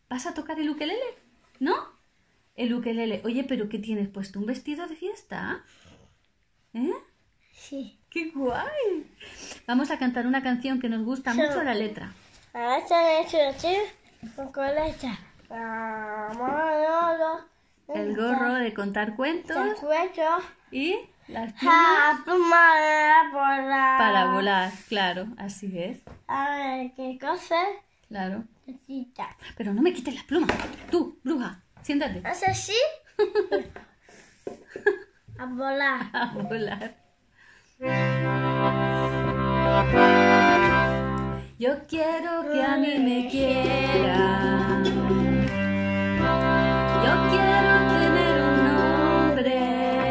¿Vas a tocar el ukelele? ¿No? El ukelele. Oye, ¿pero qué tienes puesto? ¿Un vestido de fiesta? ¿Eh? Sí. ¡Qué guay! Vamos a cantar una canción que nos gusta mucho la letra. El gorro de contar cuentos y las plumas para volar. Claro, así es. A ver, ¿qué cosa Claro. necesita? Pero no me quites las plumas. Tú, bruja, siéntate. ¿Haz así? A volar. A volar. Yo quiero que a mí me quieran. Yo quiero tener un nombre.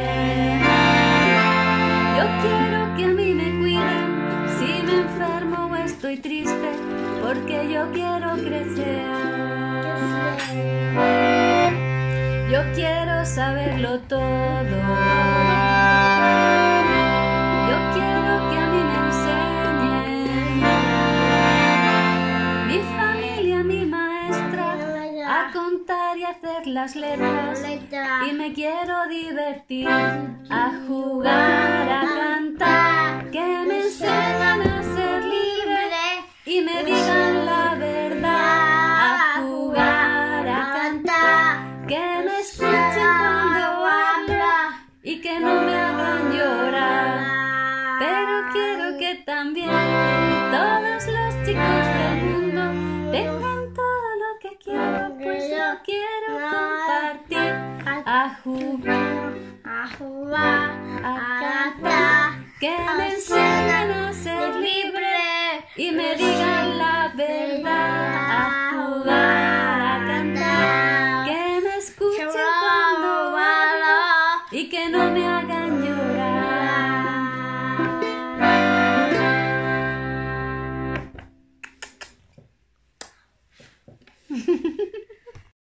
Yo quiero que a mí me cuiden si me enfermo o estoy triste, porque yo quiero crecer. Yo quiero saberlo todo. Yo quiero que a mí me enseñen. Mi familia, mi maestra, a contar y hacer las letras. Y me quiero divertir, a jugar, a cantar, que me enseñan a ser libre y me digan la verdad. A jugar, a cantar, que me escuchen cuando hablo y que no me hagan llorar. Pero quiero que también todos los chicos del mundo tengan todo lo que quiero, pues yo quiero compartir. A jugar, a cantar, que me enseñen a ser libre y me digan la verdad. A jugar, a cantar, que me escuchen cuando hablo y que no me hagan